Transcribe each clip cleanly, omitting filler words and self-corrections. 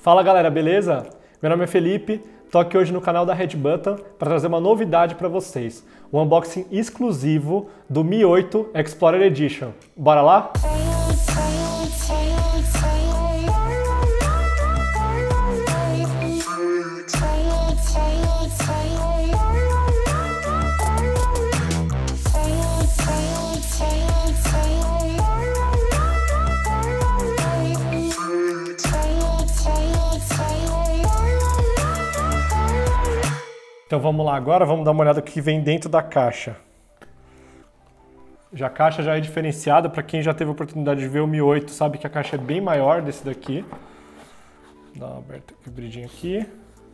Fala galera, beleza? Meu nome é Felipe, tô aqui hoje no canal da Red Button para trazer uma novidade para vocês, o unboxing exclusivo do Mi 8 Explorer Edition. Bora lá? Então vamos lá agora, vamos dar uma olhada no que vem dentro da caixa. A caixa já é diferenciada, para quem já teve a oportunidade de ver o Mi 8 sabe que a caixa é bem maior desse daqui. Dá uma aberta, abridinha aqui.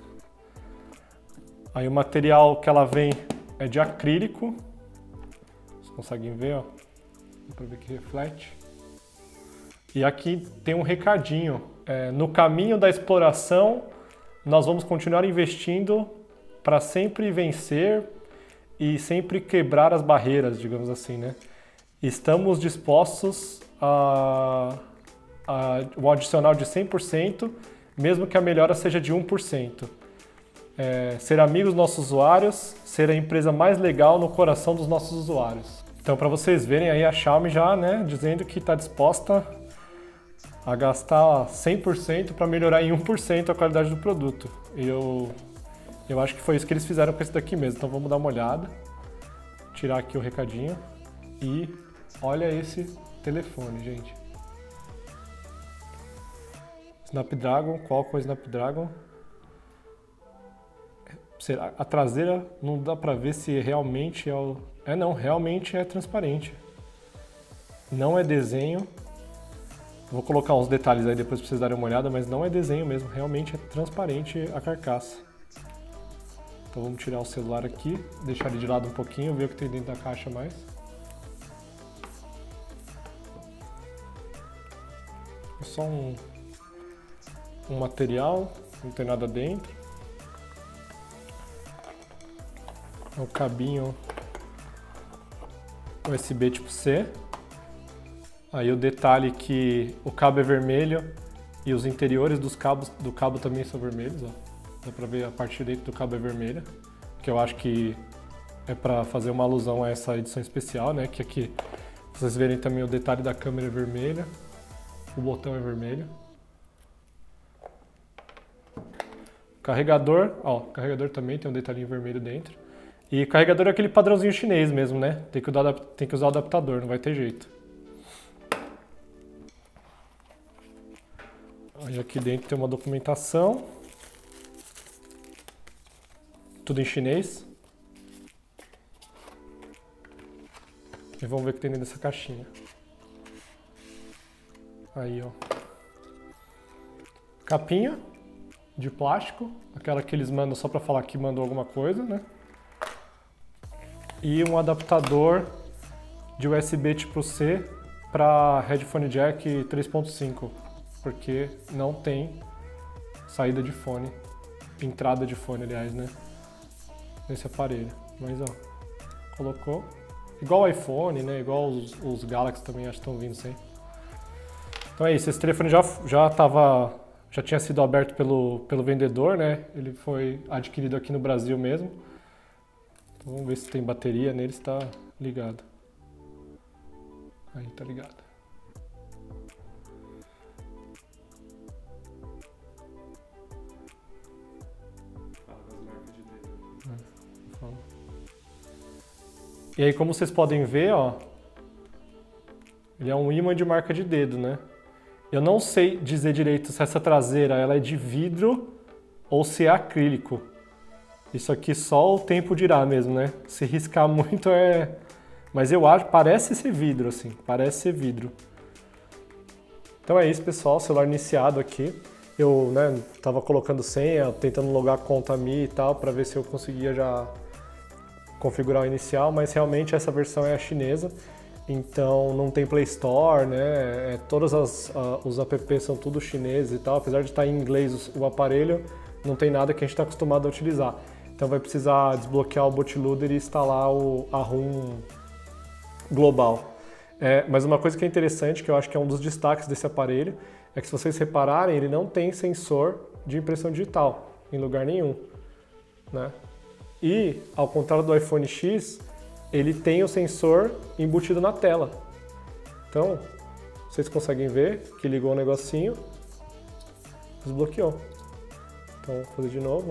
Aí o material que ela vem é de acrílico. Vocês conseguem ver, ó. Dá para ver que reflete. E aqui tem um recadinho. No caminho da exploração, nós vamos continuar investindo para sempre vencer e sempre quebrar as barreiras, digamos assim, né? Estamos dispostos a um adicional de 100%, mesmo que a melhora seja de 1%. Ser amigos dos nossos usuários, ser a empresa mais legal no coração dos nossos usuários. Então, para vocês verem aí, a Xiaomi já, né, dizendo que está disposta a gastar 100% para melhorar em 1% a qualidade do produto. Eu acho que foi isso que eles fizeram com esse daqui mesmo. Então vamos dar uma olhada. Tirar aqui o recadinho. E olha esse telefone, gente. Snapdragon, Qualcomm Snapdragon. A traseira não dá pra ver se realmente é o... não, realmente é transparente. Não é desenho. Vou colocar uns detalhes aí depois pra vocês darem uma olhada, mas não é desenho mesmo. Realmente é transparente a carcaça. Então vamos tirar o celular aqui, deixar ele de lado um pouquinho, ver o que tem dentro da caixa mais. É só um material, não tem nada dentro. É um cabinho USB tipo C. Aí o detalhe que o cabo é vermelho e os interiores do cabo também são vermelhos, ó. Dá pra ver a parte de dentro do cabo é vermelha, que eu acho que é pra fazer uma alusão a essa edição especial, né? Que aqui vocês verem também o detalhe da câmera é vermelha, o botão é vermelho. Carregador, ó, carregador também tem um detalhinho vermelho dentro. E carregador é aquele padrãozinho chinês mesmo, né? Tem que usar o adaptador, não vai ter jeito. Aí aqui dentro tem uma documentação. Tudo em chinês. E vamos ver o que tem dentro dessa caixinha. Aí, ó. Capinha de plástico, aquela que eles mandam só para falar que mandou alguma coisa, né? E um adaptador de USB tipo C para headphone jack 3.5, porque não tem saída de fone, entrada de fone, aliás, né? Nesse aparelho, mas ó, colocou, igual o iPhone, né, igual os Galaxy também acho que estão vindo sempre. Então é isso, esse telefone já tinha sido aberto pelo vendedor, né, ele foi adquirido aqui no Brasil mesmo. Então vamos ver se tem bateria nele, se está ligado. Aí tá ligado. E aí, como vocês podem ver, ó, ele é um ímã de marca de dedo, né? Eu não sei dizer direito se essa traseira ela é de vidro ou se é acrílico. Isso aqui só o tempo dirá mesmo, né? Se riscar muito é... Mas eu acho, parece ser vidro, assim, parece ser vidro. Então é isso, pessoal, celular iniciado aqui. Eu, né, tava colocando senha, tentando logar a conta Mi e tal, para ver se eu conseguia já configurar o inicial, mas realmente essa versão é a chinesa, então não tem Play Store, né? Todos os apps são tudo chineses e tal, apesar de estar em inglês o aparelho, não tem nada que a gente está acostumado a utilizar. Então vai precisar desbloquear o bootloader e instalar a ROM global. Mas uma coisa que é interessante, que eu acho que é um dos destaques desse aparelho, é que se vocês repararem, ele não tem sensor de impressão digital em lugar nenhum, né? E, ao contrário do iPhone X, ele tem o sensor embutido na tela. Então, vocês conseguem ver que ligou o negocinho, desbloqueou. Então, vou fazer de novo.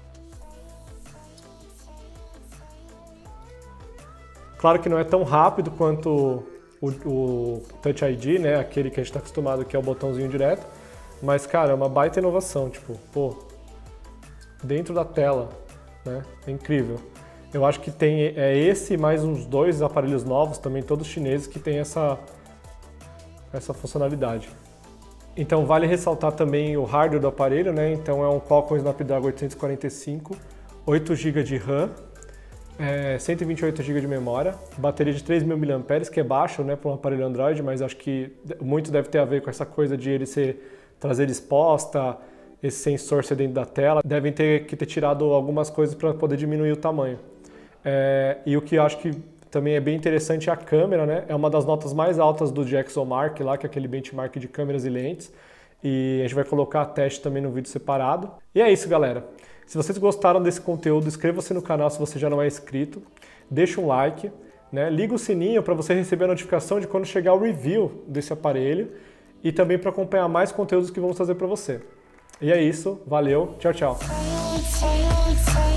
Claro que não é tão rápido quanto o Touch ID, né? Aquele que a gente está acostumado, que é o botãozinho direto. Mas, cara, é uma baita inovação. Tipo, pô, dentro da tela, né? É incrível. Eu acho que tem esse mais uns 2 aparelhos novos, também todos chineses, que tem essa funcionalidade. Então, vale ressaltar também o hardware do aparelho, né? Então, é um Qualcomm Snapdragon 845, 8 GB de RAM, 128 GB de memória, bateria de 3.000 mAh, que é baixo, né, para um aparelho Android, mas acho que muito deve ter a ver com essa coisa de ele traseira exposta, esse sensor ser dentro da tela. Devem ter tirado algumas coisas para poder diminuir o tamanho. E o que eu acho que também é bem interessante é a câmera, né? É uma das notas mais altas do DxOMark lá, que é aquele benchmark de câmeras e lentes. E a gente vai colocar a teste também no vídeo separado. E é isso, galera. Se vocês gostaram desse conteúdo, inscreva-se no canal se você já não é inscrito. Deixa um like, né? Liga o sininho para você receber a notificação de quando chegar o review desse aparelho. E também para acompanhar mais conteúdos que vamos fazer para você. E é isso. Valeu. Tchau, tchau.